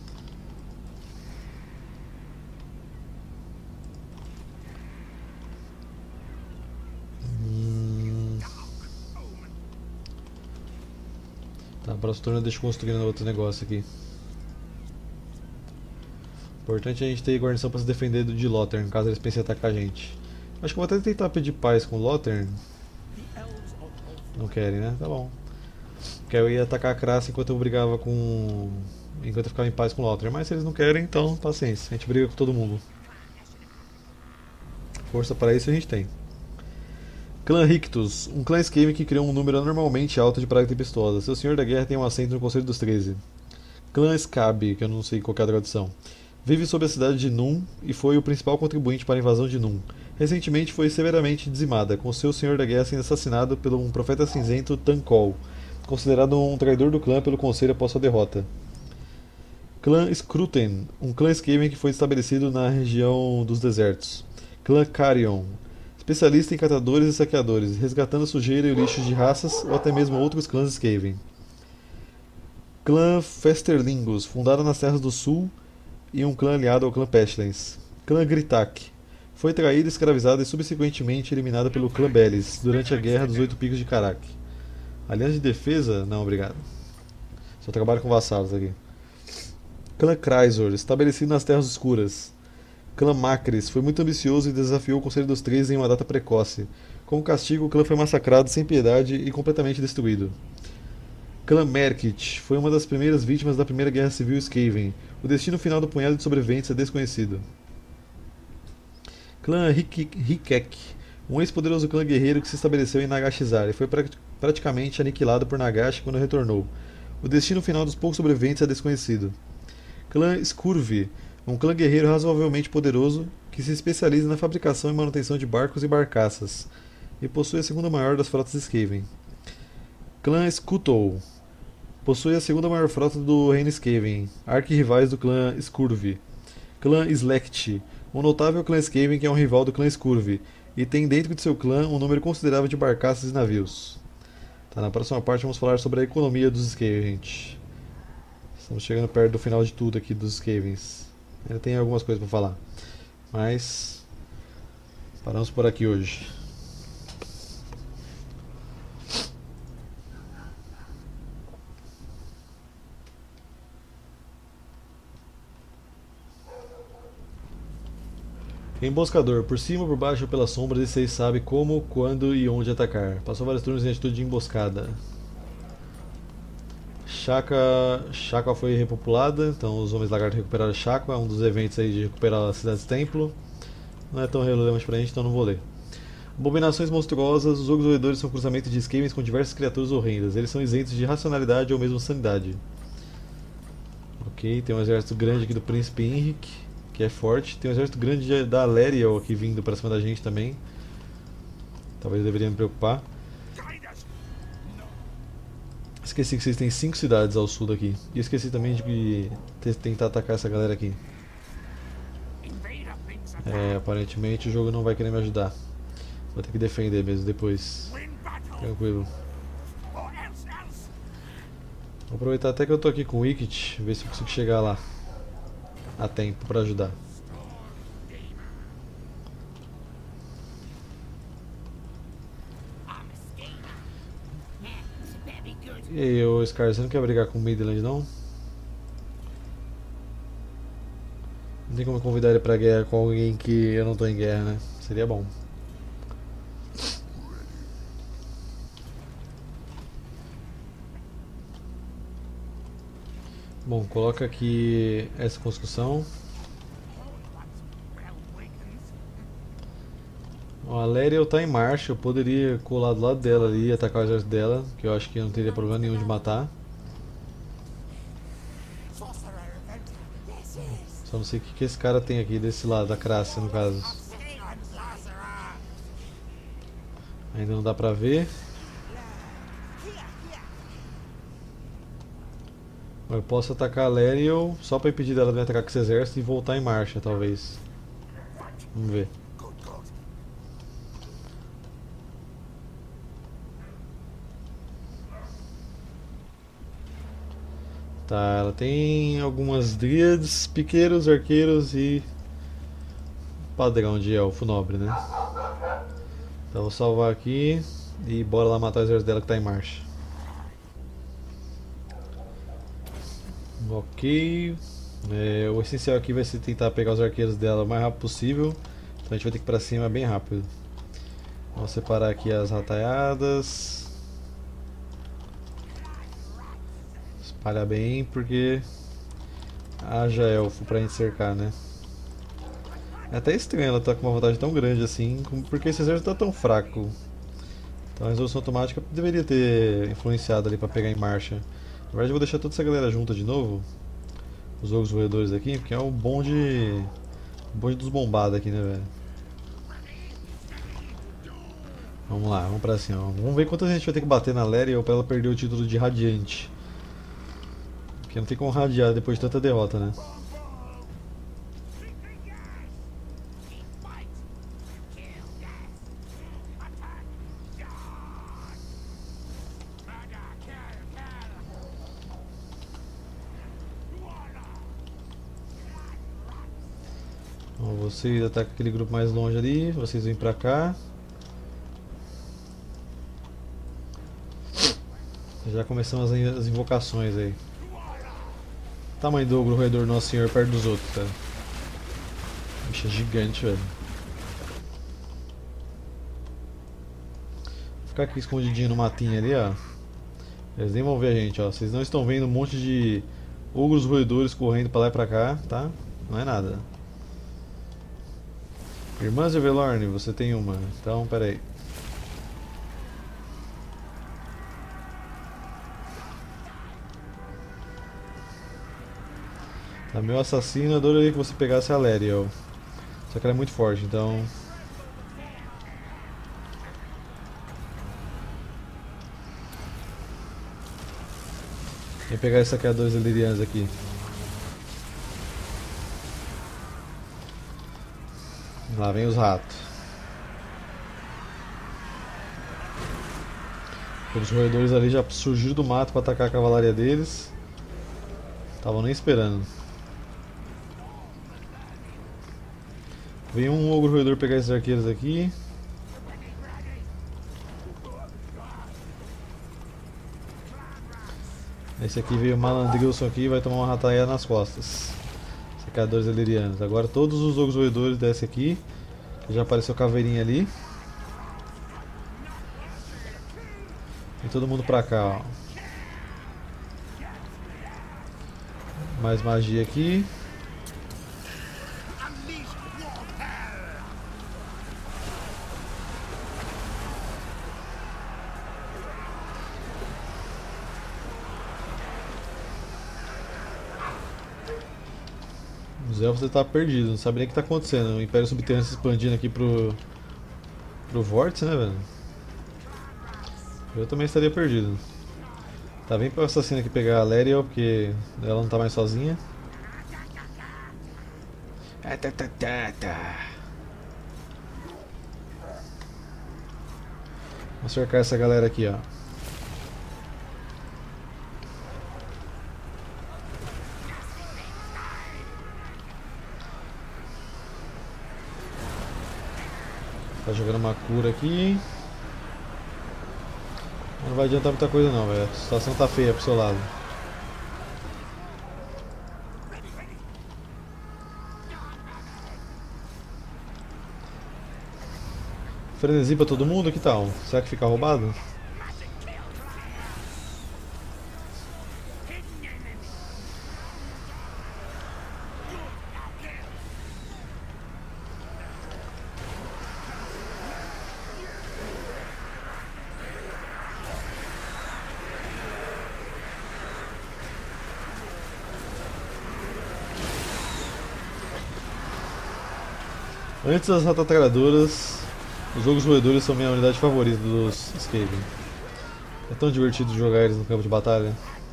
Tá, próximo turno eu deixo construindo outro negócio aqui. Importante é a gente ter guarnição para se defender de Lothern, caso eles pensem em atacar a gente. Acho que eu vou até tentar pedir paz com Lothern. Não querem, né? Tá bom. Porque eu ia atacar a Crácia enquanto eu brigava com... enquanto eu ficava em paz com Lothern. Mas se eles não querem, então paciência. A gente briga com todo mundo. Força para isso a gente tem. Clã Rictus, um clã Skaven que criou um número anormalmente alto de praga tempestuosa. Seu senhor da guerra tem um assento no Conselho dos 13. Clã Scab, que eu não sei qual é a tradução. Vive sob a cidade de Num e foi o principal contribuinte para a invasão de Num. Recentemente foi severamente dizimada, com seu senhor da guerra sendo assassinado pelo um profeta cinzento Tankol, considerado um traidor do clã pelo conselho após sua derrota. Clã Scruten, um clã Skaven que foi estabelecido na região dos desertos. Clã Carrion, especialista em catadores e saqueadores, resgatando sujeira e lixos de raças ou até mesmo outros clãs Skaven. Clã Festerlingus, fundado nas Terras do Sul e um clã aliado ao clã Pestilence. Clã Gritak, foi traído, escravizado e subsequentemente eliminado pelo clã Belis durante a Guerra dos 8 Picos de Karak. Aliança de defesa? Não, obrigado. Só trabalho com vassalos aqui. Clã Chrysor, estabelecido nas Terras Escuras. Clã Macris, foi muito ambicioso e desafiou o Conselho dos Três em uma data precoce. Como castigo, o clã foi massacrado sem piedade e completamente destruído. Clã Merkit, foi uma das primeiras vítimas da Primeira Guerra Civil Skaven. O destino final do punhado de sobreviventes é desconhecido. Clã Hikek, um ex-poderoso clã guerreiro que se estabeleceu em Nagashizar e foi praticamente aniquilado por Nagashi quando retornou. O destino final dos poucos sobreviventes é desconhecido. Clã Skurvi, um clã guerreiro razoavelmente poderoso que se especializa na fabricação e manutenção de barcos e barcaças, e possui a segunda maior das frotas Skaven. Clã Skutoll possui a segunda maior frota do reino Skaven, arquirrivais do clã Skurvi. Clã Slekt, um notável clã Skaven que é um rival do clã Skurvi, e tem dentro de seu clã um número considerável de barcaças e navios. Tá, na próxima parte vamos falar sobre a economia dos Skaven, gente. Estamos chegando perto do final de tudo aqui dos Skavens. Ainda tem algumas coisas para falar, mas paramos por aqui hoje. Emboscador, por cima, por baixo ou pelas sombras, e vocês sabem como, quando e onde atacar. Passou vários turnos em atitude de emboscada. Shaka foi repopulada, então os Homens Lagarto recuperaram Shaka, é um dos eventos aí de recuperar as cidades templo. Não é tão relevante pra gente, então não vou ler. Abominações monstruosas, os ogros roedores são cruzamentos de Skavens com diversas criaturas horrendas. Eles são isentos de racionalidade ou mesmo sanidade. Ok, tem um exército grande aqui do Príncipe Henrique, que é forte. Tem um exército grande da Aleriel aqui vindo pra cima da gente também. Talvez eu deveria me preocupar. Esqueci que vocês têm 5 cidades ao sul daqui. E esqueci também de tentar atacar essa galera aqui. Aparentemente o jogo não vai querer me ajudar. Vou ter que defender mesmo depois. Tranquilo. Vou aproveitar até que eu tô aqui com o Wicket, ver se eu consigo chegar lá a tempo pra ajudar. E aí, ô Scar, você não quer brigar com o Midland, não? Não tem como eu convidar ele pra guerra com alguém que eu não tô em guerra, né? Seria bom. Bom, coloca aqui essa construção. A Aleriel tá em marcha, eu poderia colar do lado dela ali e atacar o exército dela, que eu acho que não teria problema nenhum de matar. Só não sei o que esse cara tem aqui desse lado, da Crassia no caso. Ainda não dá pra ver. Eu posso atacar a Aleriel só pra impedir dela de me atacar com esse exército e voltar em marcha, talvez. Vamos ver. Tá, ela tem algumas dríades, piqueiros, arqueiros e padrão de elfo nobre, né? Então vou salvar aqui e bora lá matar o exército dela que tá em marcha. Ok. O essencial aqui vai ser tentar pegar os arqueiros dela o mais rápido possível. Então a gente vai ter que ir pra cima bem rápido. Vamos separar aqui as rataiadas. Espalhar bem, porque haja elfo pra gente cercar, né? É até estranho ela tá com uma vantagem tão grande assim, porque esse exército tá tão fraco. Então a resolução automática deveria ter influenciado ali pra pegar em marcha. Na verdade eu vou deixar toda essa galera junta de novo. Os ogros roedores aqui, porque é o bonde dos bombados aqui, né, velho? Vamos lá, vamos pra cima. Vamos ver quantas a gente vai ter que bater na Aleriel pra ela perder o título de Radiante. Porque não tem como radiar depois de tanta derrota, né? Então, vocês atacam aquele grupo mais longe ali, vocês vêm pra cá. Já começamos as invocações aí. Tamanho do ogro roedor Nosso Senhor perto dos outros, cara. Bicho é gigante, velho. Vou ficar aqui escondidinho no matinho ali, ó. Eles nem vão ver a gente, ó. Vocês não estão vendo um monte de ogros roedores correndo pra lá e pra cá, tá? Não é nada. Irmãs de Velorn, você tem uma. Então, pera aí. Tá, meu assassino, adoraria que você pegasse a Aleriel. Só que ela é muito forte, então... Vem pegar esses saqueadores ilirianos aqui. Lá vem os ratos. Os roedores ali já surgiram do mato para atacar a cavalaria deles. Estavam nem esperando. Vem um ogro roedor pegar esses arqueiros aqui. Esse aqui veio o Malandrilson aqui e vai tomar uma rataia nas costas. Secadores ilirianos. Agora todos os ogros roedores descem aqui. Já apareceu caveirinha ali. Vem todo mundo pra cá, ó. Mais magia aqui. Os elfos estão perdidos, não sabem nem o que está acontecendo. O Império Subterrâneo se expandindo aqui pro Vórtice, né, velho? Eu também estaria perdido. Tá, vem pro assassino aqui pegar a Leriel, porque ela não tá mais sozinha. Vamos cercar essa galera aqui, ó. Tá jogando uma cura aqui. Não vai adiantar muita coisa não, velho. A situação tá feia pro seu lado. Frenesi pra todo mundo? Que tal? Será que fica roubado? Antes das ratatragadoras, os ogros roedores são minha unidade favorita dos Skaven. É tão divertido jogar eles no campo de batalha.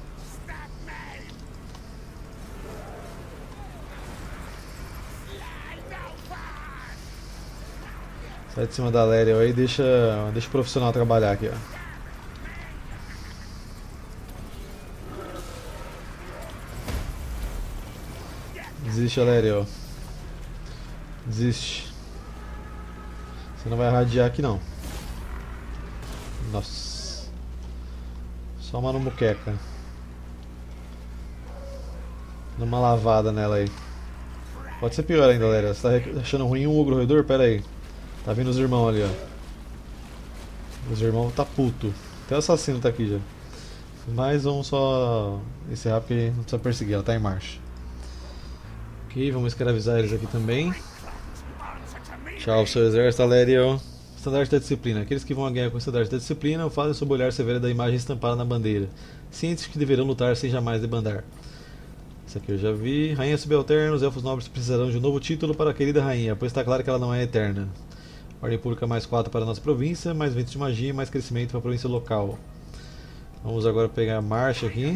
Sai de cima da Leriel aí e deixa o profissional trabalhar aqui, ó. Desiste, Leriel. Desiste. Você não vai radiar aqui não. Nossa. Só uma muqueca. Dá uma lavada nela aí. Pode ser pior ainda, galera. Você tá achando ruim um ogro roedor? Pera aí. Tá vindo os irmãos ali, ó. Os irmãos tá puto. Até o assassino tá aqui já. Mas vamos só encerrar porque não precisa perseguir, ela tá em marcha. Ok, vamos escravizar eles aqui também. Tchau, seu exército, Leriel. Estandarte da disciplina. Aqueles que vão à guerra com o estandarte da disciplina o fazem sob o olhar severo da imagem estampada na bandeira. Cientes que deverão lutar sem jamais debandar. Isso aqui eu já vi. Rainha subalterna, os elfos nobres precisarão de um novo título para a querida rainha, pois está claro que ela não é eterna. Ordem pública mais 4 para a nossa província, mais ventos de magia e mais crescimento para a província local. Vamos agora pegar a marcha aqui.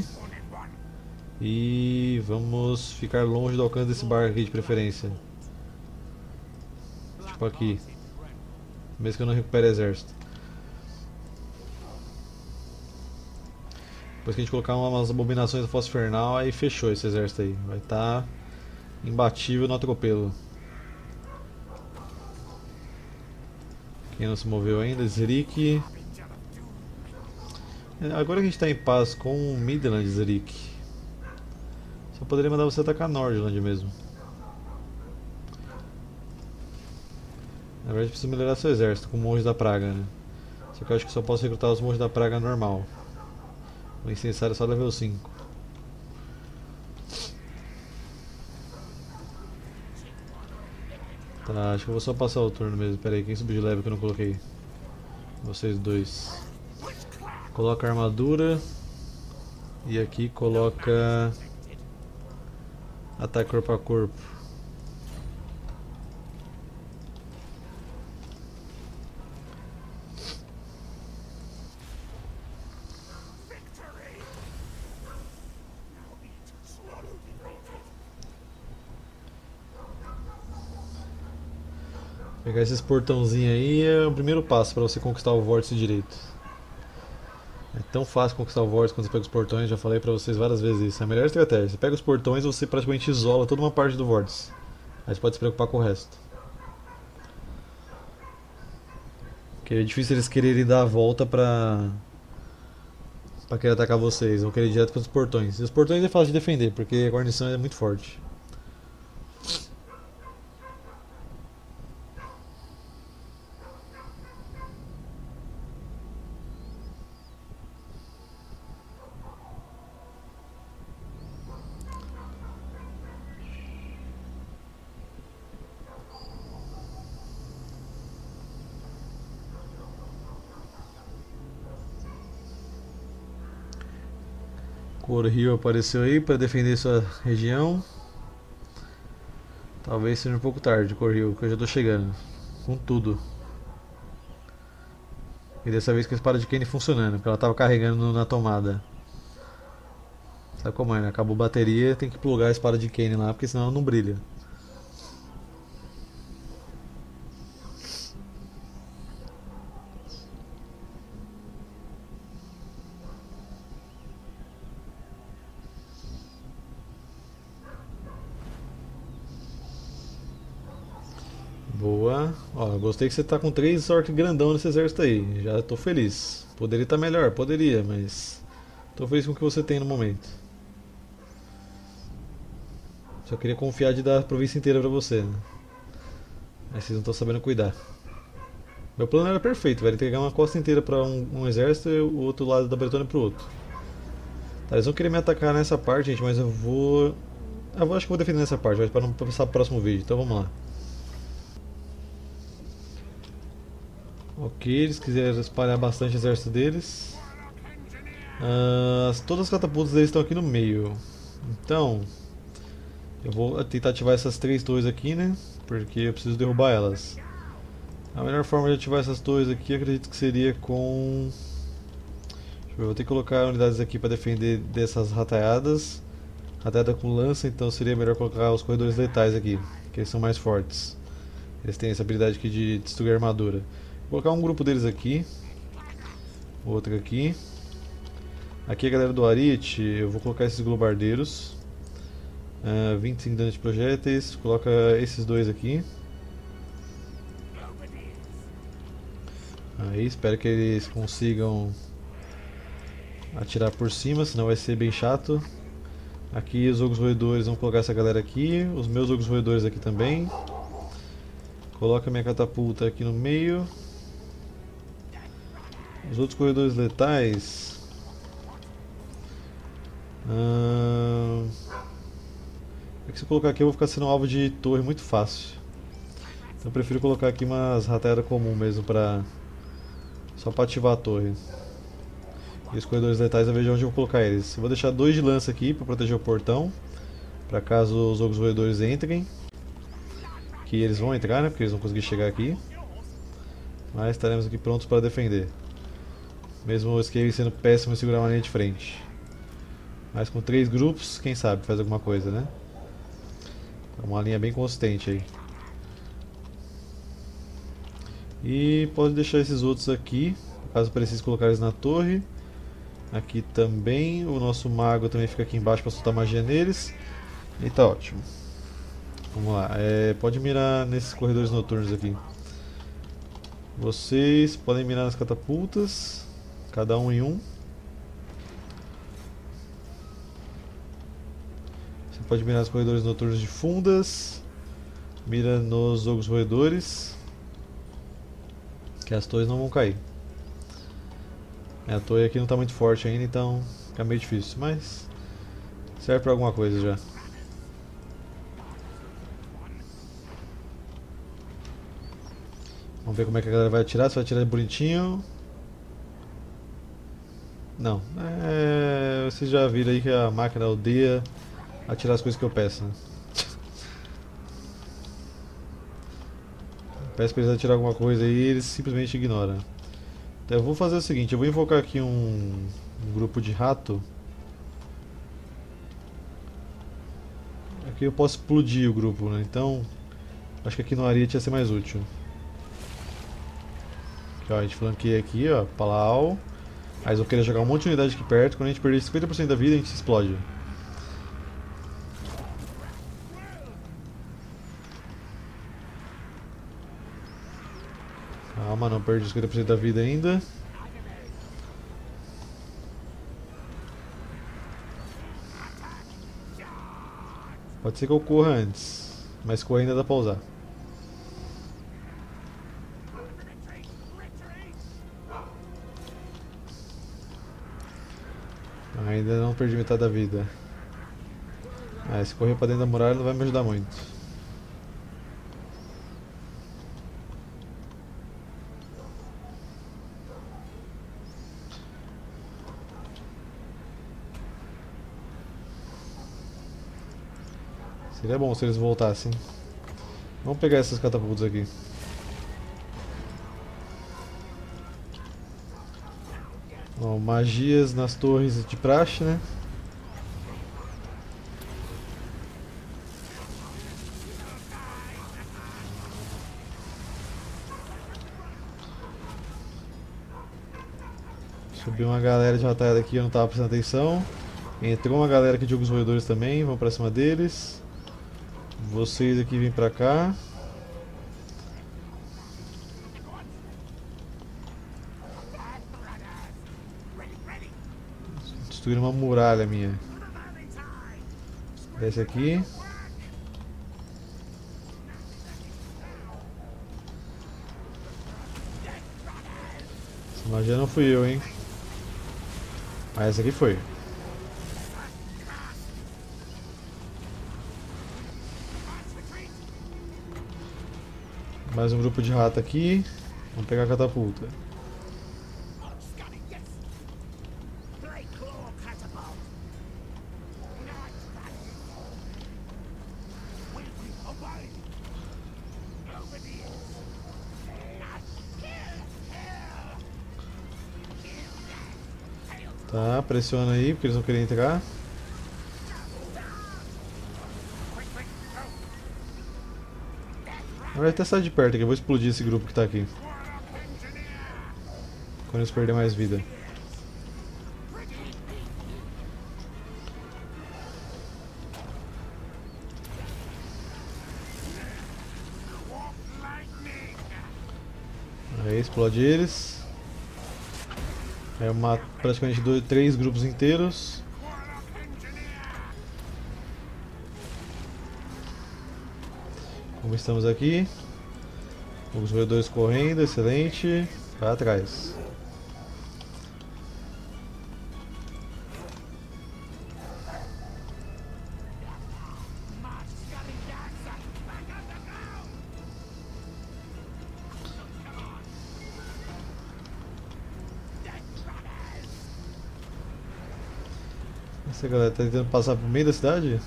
E vamos ficar longe do alcance desse barco aqui de preferência. Tipo aqui. Mesmo que eu não recupere exército. Depois que a gente colocar umas abominações do Fosso Infernal, aí fechou esse exército aí. Vai estar imbatível no atropelo. Quem não se moveu ainda? Zrik. Agora que a gente está em paz com o Midland, Zrik, só poderia mandar você atacar Nordland mesmo. Na verdade precisa melhorar seu exército com monges da praga, né? Só que eu acho que só posso recrutar os monges da praga normal. O incensário é só level 5. Tá, acho que eu vou só passar o turno mesmo. Pera aí, quem subiu de level que eu não coloquei? Vocês dois. Coloca a armadura. E aqui coloca ataque corpo a corpo. Pegar esses portãozinhos aí é o primeiro passo para você conquistar o vórtice direito. É tão fácil conquistar o vórtice quando você pega os portões, já falei pra vocês várias vezes isso. É a melhor estratégia. Você pega os portões e você praticamente isola toda uma parte do vórtice. Aí você pode se preocupar com o resto. Porque é difícil eles quererem dar a volta pra querer atacar vocês. Vão querer ir direto pelos portões. E os portões é fácil de defender, porque a guarnição é muito forte. Corrio apareceu aí para defender sua região. Talvez seja um pouco tarde, Corrio, que eu já tô chegando. Com tudo. E dessa vez com a espada de Kane funcionando, porque ela tava carregando na tomada. Sabe como é, né? Acabou a bateria, tem que plugar a espada de Kane lá, porque senão ela não brilha. Boa. Ó, gostei que você tá com 3 orcs grandão nesse exército aí. Já tô feliz. Poderia estar melhor, poderia, mas tô feliz com o que você tem no momento. Só queria confiar de dar a província inteira pra você, né? Mas vocês não estão sabendo cuidar. Meu plano era perfeito, velho. Entregar uma costa inteira pra um exército e o outro lado da Bretônia pro outro. Tá, eles vão querer me atacar nessa parte, gente, mas eu vou. Acho que vou defender nessa parte, mas pra não passar pro próximo vídeo. Então vamos lá. Ok, eles quiseram espalhar bastante o exército deles. Todas as catapultas deles estão aqui no meio. Então, eu vou tentar ativar essas 3 torres aqui, né? Porque eu preciso derrubar elas. A melhor forma de ativar essas torres aqui, acredito que seria com... Deixa eu ver, vou ter que colocar unidades aqui para defender dessas rataiadas. Rataiada com lança, então seria melhor colocar os corredores letais aqui, que eles são mais fortes. Eles têm essa habilidade aqui de destruir armadura. Vou colocar um grupo deles aqui. Outro aqui. Aqui a galera do Arite, eu vou colocar esses globardeiros. 25 danos de projéteis. Coloca esses 2 aqui. Aí, espero que eles consigam atirar por cima, senão vai ser bem chato. Aqui os ogros roedores, vamos colocar essa galera aqui. Os meus ogros roedores aqui também. Coloca minha catapulta aqui no meio. Os outros corredores letais. É que se eu colocar aqui eu vou ficar sendo alvo de torre muito fácil. Então eu prefiro colocar aqui umas rataiadas comum mesmo pra... Só pra ativar a torre. E os corredores letais eu vejo onde eu vou colocar eles. Eu vou deixar 2 de lança aqui pra proteger o portão. Pra caso os ogros roedores entrem. Que eles vão entrar, né? Porque eles vão conseguir chegar aqui. Mas estaremos aqui prontos para defender. Mesmo o Skaven sendo péssimo em segurar uma linha de frente. Mas com 3 grupos, quem sabe faz alguma coisa, né? É uma linha bem consistente aí. E pode deixar esses outros aqui, caso precise colocar eles na torre. Aqui também, o nosso mago também fica aqui embaixo para soltar magia neles. E tá ótimo. Vamos lá, pode mirar nesses corredores noturnos aqui. Vocês podem mirar nas catapultas, cada um em um. Você pode mirar nos corredores noturnos de fundas. Mira nos ogros roedores. Que as torres não vão cair. A torre aqui não está muito forte ainda, então fica meio difícil, mas serve para alguma coisa já. Vamos ver como é que a galera vai atirar, se vai atirar bonitinho. Não, vocês já viram aí que a máquina odeia atirar as coisas que eu peço, né? Peço para eles atirar alguma coisa aí e eles simplesmente ignoram. Então eu vou fazer o seguinte, eu vou invocar aqui um grupo de rato. Aqui eu posso explodir o grupo, né? Então acho que aqui no Ariete ia ser mais útil. Ó, a gente flanqueia aqui, ó, Palau. Aí eles vão querer jogar um monte de unidade aqui perto. Quando a gente perder 50% da vida, a gente se explode. Calma, não perdi 50% da vida ainda. Pode ser que eu corra antes, mas correr ainda dá pra usar. Ainda não perdi metade da vida. Se correr pra dentro da muralha não vai me ajudar muito. Seria bom se eles voltassem. Vamos pegar essas catapultas aqui. Ó, magias nas torres de praxe, né? Subiu uma galera de batalha aqui, eu não tava prestando atenção. Entrou uma galera aqui de jogos roedores também, vamos pra cima deles. Vocês aqui vêm pra cá. Destruir uma muralha minha. Desce aqui. Essa magia não fui eu, hein. Mas essa aqui foi. Mais um grupo de rato aqui. Vamos pegar a catapulta. Tá, pressiona aí porque eles não querem entrar. Vai até sair de perto aqui, eu vou explodir esse grupo que tá aqui. Quando eles perderem mais vida. Aí explode eles. Aí eu mato praticamente 3 grupos inteiros. Como estamos aqui? Os roedores correndo, excelente. Vai atrás. Essa galera tá tentando passar pro meio da cidade?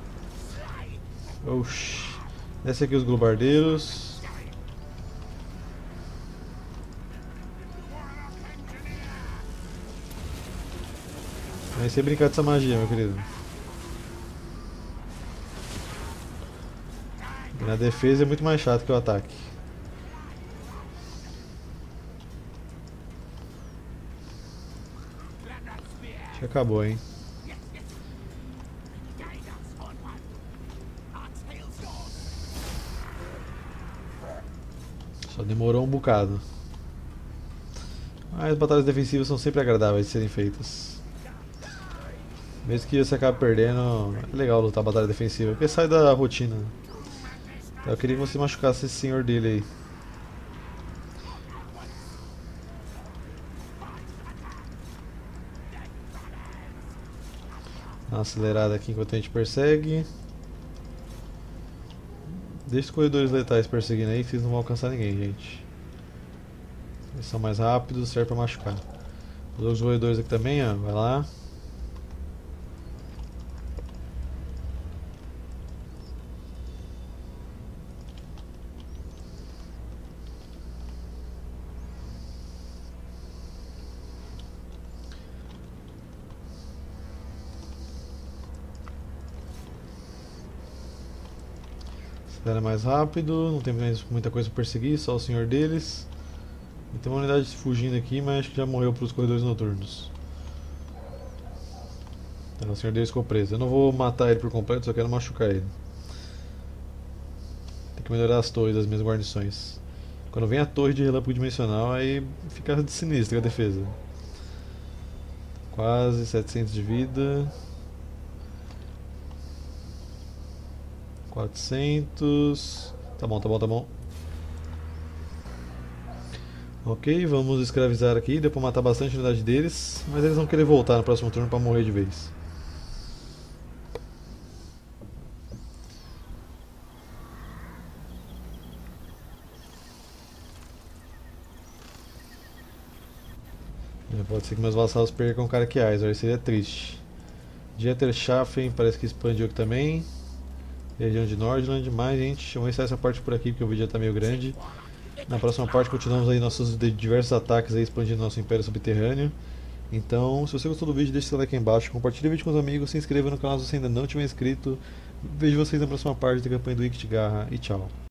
Oxi. Desce aqui os globardeiros. Vai ser brincar dessa magia, meu querido. Na defesa é muito mais chato que o ataque. Acho que acabou, hein? Só demorou um bocado. Mas as batalhas defensivas são sempre agradáveis de serem feitas. Mesmo que você acabe perdendo, é legal lutar batalha defensiva, porque sai da rotina. Então eu queria que você machucasse esse senhor dele aí. Dá uma acelerada aqui enquanto a gente persegue. Deixa os corredores letais perseguindo aí que vocês não vão alcançar ninguém, gente. Eles são mais rápidos, serve pra machucar. Os outros roedores aqui também, ó, vai lá. Era mais rápido, não tem mais muita coisa para perseguir, só o senhor deles. Tem uma unidade fugindo aqui, mas acho que já morreu para os corredores noturnos. Então, o senhor deles ficou preso. Eu não vou matar ele por completo, só quero machucar ele. Tem que melhorar as torres das minhas guarnições. Quando vem a torre de relâmpago dimensional, aí fica sinistra a defesa. Quase 700 de vida. 400. Tá bom, tá bom, tá bom. Ok, vamos escravizar aqui, deu pra matar bastante unidade deles, mas eles vão querer voltar no próximo turno pra morrer de vez. Pode ser que meus vassalos percam Caraquiais, aí seria triste. Jetterschaffen parece que expandiu aqui também. Região de Nordland, mas gente, vamos encerrar essa parte por aqui porque o vídeo já está meio grande. Na próxima parte continuamos aí nossos diversos ataques aí, expandindo nosso império subterrâneo. Então, se você gostou do vídeo, deixe seu like aí embaixo, compartilhe o vídeo com os amigos, se inscreva no canal se você ainda não tiver inscrito. Vejo vocês na próxima parte da campanha do Iktigarra e tchau.